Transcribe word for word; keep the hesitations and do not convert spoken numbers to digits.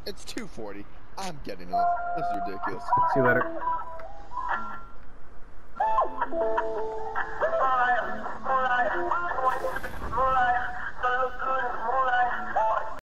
It's two forty. I'm getting off. This is ridiculous. See you later.